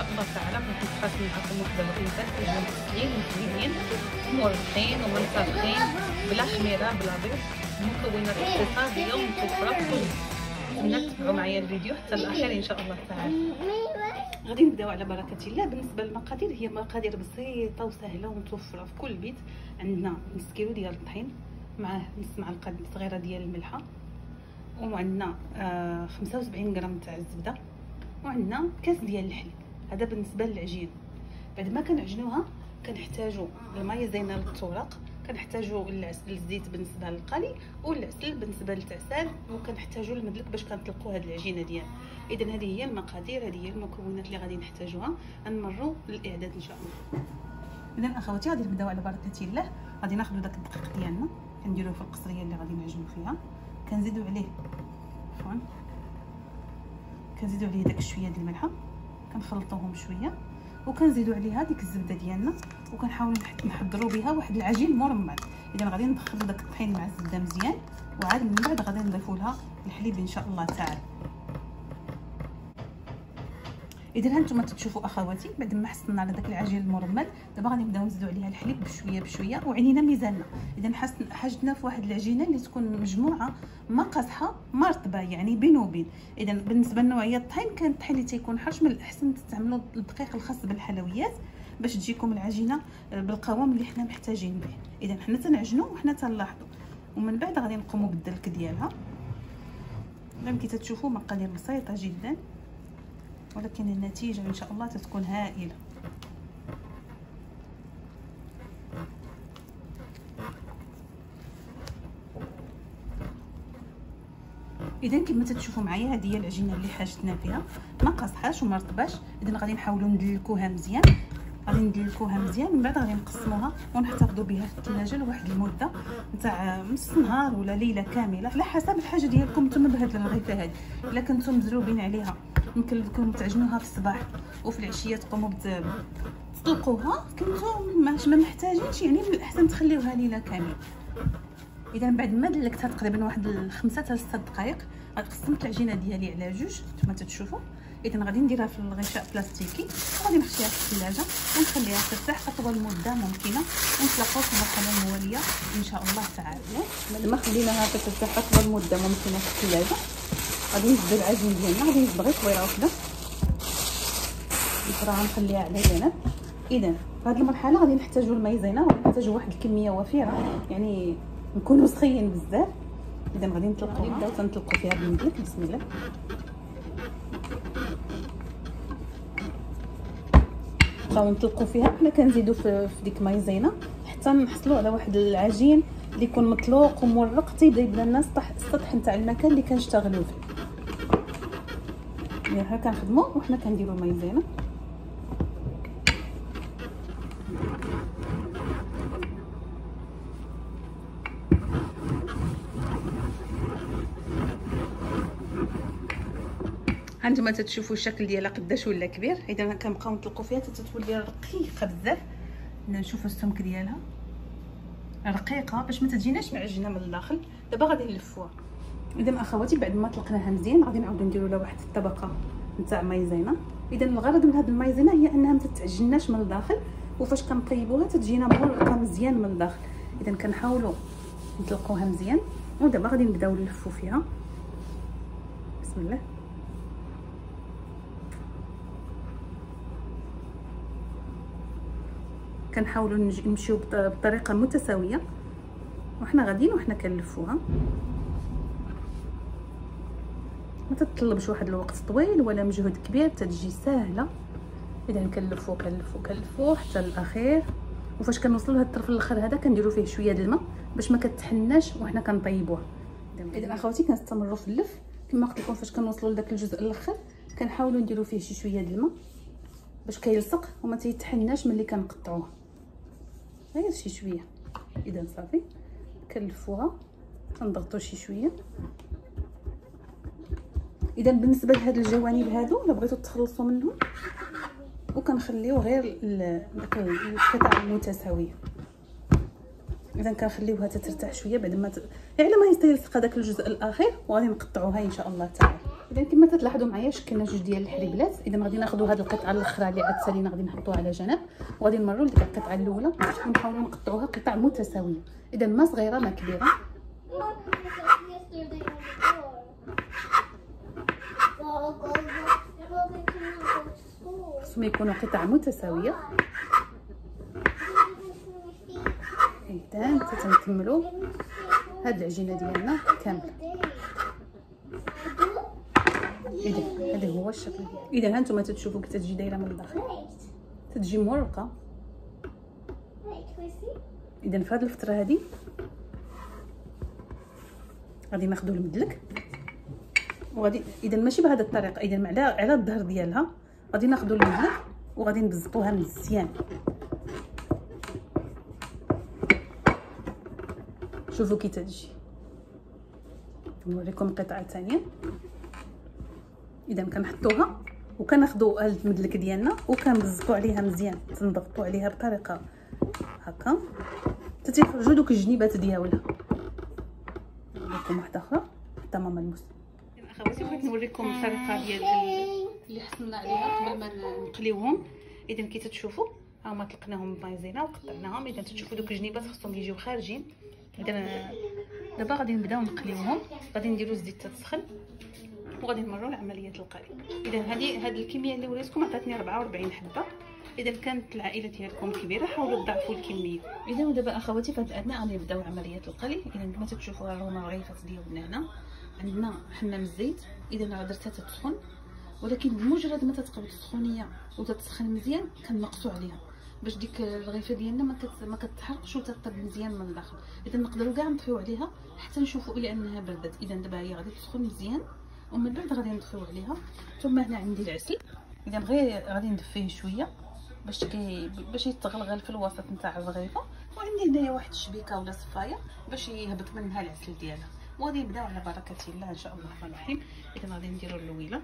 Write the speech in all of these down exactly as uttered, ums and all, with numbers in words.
شاء الله تعالى غادي نتقاسم معكم وحده بسيطه كيجيو مسكين ومزيانين ومرطين ومنفخين بلا خميره بلا بيض، مكونات اقتصاديه ومتوفره في كل. نتمنى تتبعوا معايا الفيديو حتى الاخير ان شاء الله تعالى. غادي نبداو على بركه الله. بالنسبه للمقادير هي مقادير بسيطه وسهله ومتوفره في كل بيت. عندنا نص كيلو ديال الطحين، معاه نص معلقه صغيره ديال الملحه، وعندنا آه خمسة وسبعين غرام تاع الزبده، وعندنا كاس ديال الحليب. هذا بالنسبه للعجين. بعد ما كنعجنوها كنحتاجوا الماء زينه للتورق، كنحتاجوا العسل الزيت بالنسبه للقلي، والعسل بالنسبه للتعسال، وكنحتاجوا المدلك باش كنطلقوا هذه العجينه ديالنا. اذا هذه هي المقادير، هذه هي المكونات اللي غادي نحتاجوها. غنمروا للاعداد ان شاء الله. اذا اخواتي غادي نبداو على بركه الله. غادي ناخذوا داك الدقيق ديالنا كنديروه في القصريه اللي غادي نعجنوا فيها، كنزيدوا عليه عفوا كنزيدوا عليه داك شويه ديال الملحه، كنخلطوهم شويه، وكنزيدوا عليها ديك الزبده ديالنا، وكنحاولوا نحضروا بها واحد العجين مرمل. اذا غادي ندخلوا داك الطحين مع الزبده مزيان، وعاد من بعد غادي نضيفوا لها الحليب ان شاء الله تعالى. اذا هانتوما تشوفوا اخواتي بعد ما حصلنا على داك العجين المرمل، دابا غادي نبداو نزيدوا عليها الحليب بشويه بشويه، وعينينا ميزاننا. اذا حاجتنا في واحد العجينه اللي تكون مجموعه ما قاصحه ما رطبه، يعني بين وبين. اذا بالنسبه لنوعيه الطحين، كان الطحين اللي تيكون حرش من الاحسن تستعملوا الدقيق الخاص بالحلويات باش تجيكم العجينه بالقوام اللي حنا محتاجين به. اذا حنا تنعجنوا وحنا تنلاحظوا، ومن بعد غادي نقوموا بالدلك ديالها. كما كتشوفوا مقادير بسيطه جدا، ولكن النتيجه ان شاء الله تتكون هائله. اذا كما تشوفوا معايا هذه هي العجينه اللي حاجتنا فيها، ما قاصحاش وما رطباش. اذا غادي نحاولوا ندلكوها مزيان، غادي ندلكوها مزيان، من بعد غادي نقسموها ونحتفظوا بها في الثلاجه لواحد المده نتاع نص نهار ولا ليله كامله على حسب الحاجه ديالكم نتوما بهاد الرغيفه هذه. الا كنتم مزروبين عليها يمكن لكم تعجنوها في الصباح وفي العشيه تقوموا تطلقوها، كنتم ما محتاجينش، يعني من الاحسن تخليوها ليله كامله. اذا بعد ما دلكتها تقريبا واحد خمسة حتى ستة دقائق، غادي قسمت العجينه ديالي على جوج كما تتشوفوا. اذا غادي نديرها في الغشاء بلاستيكي، وغادي نخليها في الثلاجه ونخليها ترتاح اطول مده ممكنه، ونتلاقاو في المرحله المواليه ان شاء الله تعالى. بعد ما خليناها ترتاح اطول مده ممكنه في الثلاجه، غادي نبدا العجين ديالنا. غادي نصبغي طويره واحده نقراها نخليها على جنب. اذا في هذه المرحله غادي نحتاجوا المايزينا، وغادي نحتاجوا واحد الكميه وفيره، يعني نكونوا سخيين بزاف. اذا غادي نطلقوها، نبداو تنطلقوا فيها بالمدلك. بسم الله. نبقاو نطلقوا فيها، حنا كنزيدوا في ديك مايزينا حتى نحصلوا على واحد العجين اللي يكون مطلوق ومورق، تيبدا يبدا لنا السطح السطح نتاع المكان اللي كنشتغلوا فيه. يعني ها كنخدموا وحنا كنديروا مايزينا. هانتوما تتشوفوا الشكل ديالها قداش ولا كبير. اذا كنبقاو نطلقوا فيها حتى تولي رقيقه بزاف. نشوفوا السمك ديالها رقيقه باش ما تجيناش معجنه من الداخل. دابا غادي نلفوها. اذا اخواتي بعد ما طلقناها مزيان غادي نعاودو نديروا لها واحد الطبقه نتاع مايزينا. اذا الغرض من هذه المايزينا هي انها ما تتعجناش من الداخل، وفاش كنطيبوها تتجينا مرقه مزيان من الداخل. اذا كنحاولوا نطلقوها مزيان، ودابا غادي نبداو نلفوا فيها. بسم الله. كنحاولوا نمشيو بطريقه متساويه وحنا غاديين وحنا كنلفوها. ما تتطلبش واحد الوقت طويل ولا مجهود كبير، تتجي سهله. اذا كنلفو كنلفو كنلفو حتى الاخير، وفاش كنوصلوا لهاد الطرف الاخر هذا كنديروا فيه شويه د الماء باش ما كتحناش وحنا كنطيبوها. اذا اخواتي كنستمروا في اللف كما قلت لكم. فاش كنوصلوا لذاك الجزء الاخر كنحاولوا نديروا فيه شي شويه د الماء باش كيلصق وما تيتحناش ملي كنقطعوه، غير شي شويه. اذا صافي كنلفوها كنضغطوا شي شويه. اذا بالنسبه لهاد الجوانب هادو الا بغيتو تخلصوا منهم، وكنخليو غير داك القطع المتساويه. اذا كنخليوها تترتاح شويه بعد ما ت... يعني ما يلصق هذاك الجزء الاخير، وغادي نقطعوها ان شاء الله تعالى. اذا كما تلاحظوا معايا شكلنا جوج ديال الحريبلات. اذا غادي ناخذوا هذه القطعه الاخرى اللي عاد سالينا غادي نحطوها على جنب، وغادي نمروا لديك القطعه الاولى ونحاولوا نقطعوها قطع متساويه. اذا ما صغيره ما كبيره. خصهم يكونوا قطع متساويه. اذا تنكملوا هاد العجينه ديالنا كامله. اذا هذا هو الشكل ديالها. اذا ها نتوما تتشوفوا كي تتجي دايره من الداخل، تتجي مورقه. اذا في هذه الفتره هذه غادي ناخذوا المدلك وغادي اذا ماشي بهذه الطريقه، اذا على على الظهر ديالها غادي ناخذوا المدلك وغادي نبزطوها مزيان. شوفوا كي تتجي. نوريكم قطعه ثانيه. اذا كنحطوها وكناخذوا هاد المدلك ديالنا وكنبزطوا عليها مزيان، تنضغطوا عليها بطريقه هكا حتى تيخرجوا دوك الجنيبات ديالها. نوريكم واحده اخرى حتى ماما المس. اخواتي بغيت نوريكم الطريقه ديال اللي حصلنا عليها قبل ما نقليوهم. اذا كي تتشوفوا ها هما طلقناهم بايزينا وقطعناهم. اذا تتشوفوا دوك الجنيبات خصهم يجيو خارجين. اذا دابا غادي نبداو نقليوهم. غادي نديروا الزيت تتسخن وغادي نمروا لعمليه القلي. اذا هذه هذه الكميه اللي وريتكم عطاتني أربعة وأربعين حبه. اذا كانت العائله ديالكم كبيره حاولوا تضاعفوا الكميه. اذا ودابا اخواتي في هذا الاثناء غادي نبداو عمليه القلي. اذا كما تشوفوا ها هما الرغيفات ديالنا هنا. عندنا حمام الزيت. اذا درتها تتسخن، ولكن بمجرد ما تتقبض السخونيه وتتسخن مزيان كنقصوا عليها باش ديك الرغيفه ديالنا ما كت ما كتحرقش وتطيب مزيان من الداخل. اذا نقدروا كاع نطفيو عليها حتى نشوفوا الى انها بردت. اذا دابا هي غادي تسخن مزيان ومن بعد غادي نطفيو عليها. ثم هنا عندي العسل. اذا غير غادي ندفيه شويه باش كي باش يتغلغل في الوسط نتاع الرغيفه. وعندي هنايا واحد الشبيكه ولا صفايه باش يهبط منها العسل ديالها. وغادي نبداو على بركه الله ان شاء الله الرحمن الرحيم. اذا غادي نديروا اللويله.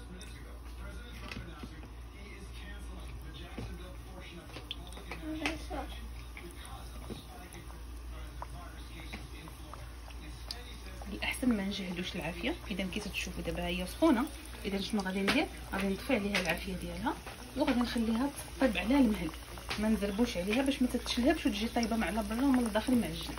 الاحسن ما نجهدوش العافيه. اذا كي تشوفوا دابا هي سخونه. اذا شنو غادي ندير؟ غادي نطفي عليها العافيه ديالها وغادي نخليها تطيب على المهل، ما نزربوش عليها باش ما تتشلهبش وتجي طايبه مع برا ومن الداخل معجن.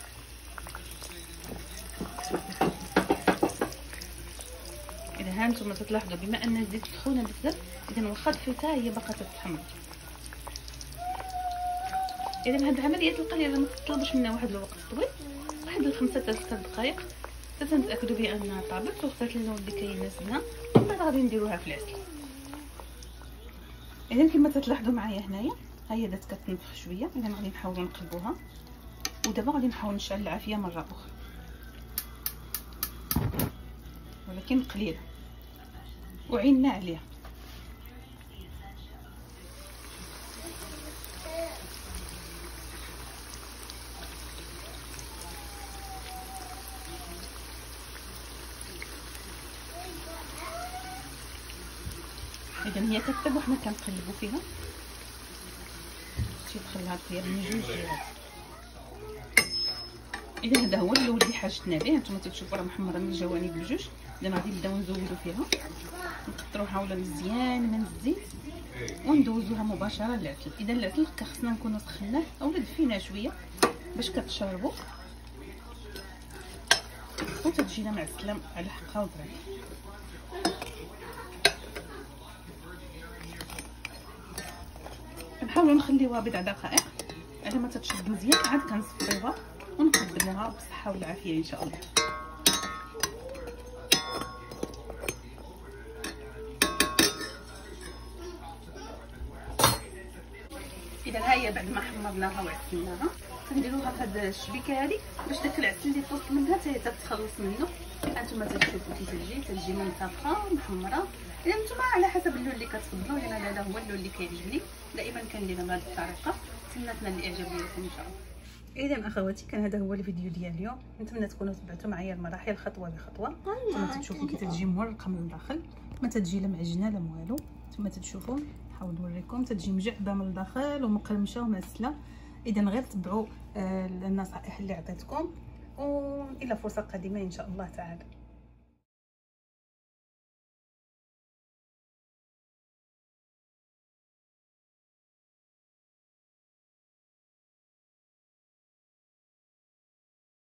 اذا ها نتوما تلاحظوا بما ان الزيت سخونه بزاف، اذا واخا طفيتها هي باقا تتحمر. اذا هاد عمليه القلي ما تطلبش منا واحد الوقت طويل، واحد الخمسة حتى ستة دقائق حتى نتاكدوا بانها طابت وخدات اللون اللي كيناسبنا. ومن بعد غادي نديروها في العسل. اذا كما تلاحظوا معايا هنايا ها هي بدات كتنفخ شويه. اذا غادي نحاولوا نقلبوها ودابا غادي نحاول نشعل العافيه مره اخرى، ولكن قليله وعيننا عليها. اذا هي كتطيب وحنا كنقلبوا فيها تيدخل لها الطياب من جوج جهات. اذا هذا هو اللون اللي حاجتنا به. نتوما تشوفوا راه محمره من الجوانب بجوج. اذا غادي نبداو نزودوا فيها، نكثروا حاولها مزيان من الزيت وندوزوها مباشره للعسل. اذا العسل خصنا نكونوا سخناه اولا دفيناه شويه باش كتشربوا وتتجينا معسله على حقها وظريفه. نحاولوا نخليوها بضع دقائق على ما تتشرب مزيان، عاد كنصفيوها ونقدموها بالصحه والعافيه ان شاء الله. اذا ها هي بعد ما حمرناها وعسلناها كنديروها في هذه الشبيكه هذه باش داك العسل اللي طلت منها تتخلص منه. هانتوما تشوفوا كي تجي تجي منتفخه محمره. اذا نتوما على حسب اللون اللي كتفضلوا. انا هذا هو اللون اللي كيعجبني دائما كنديرها بهذه الطريقه. نتمنى الاعجاب ديالكم ان شاء الله. اذا اخواتي كان هذا هو الفيديو ديال اليوم. نتمنى تكونوا تبعتوا معايا المراحل خطوه بخطوه. نتوما تشوفوا كي تجي مورقه من الداخل، ما تجي لا معجنه لا والو. نتوما تشوفوا نحاول نوريكم تجي مجعبه من الداخل ومقرمشه ومعسله. اذا غير تبعوا النصائح اللي عطيتكم والى فرصه قادمه ان شاء الله تعالى.